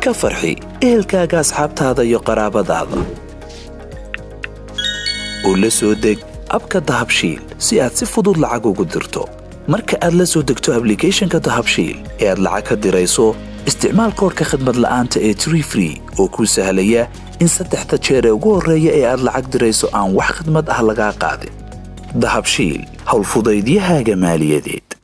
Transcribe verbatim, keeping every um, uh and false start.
ka farxi ehelkaaga asxaabtaada iyo qaraabadaada oo la soo deg abka dahabshiil si aad si fudud lacag ugu dirto marka aad la soo degto applicationka dahabshiil ee aad lacag ka dirayso isticmaal koodhka khidmad la'aanta ee tree free oo kuu sahlaya in saddexda jeer ee ugu horreeya ee aad lacag dirayso aan wax khidmad ah lagaa qaadin dahabshiil howlfudaydiyahaaga maaliyadeed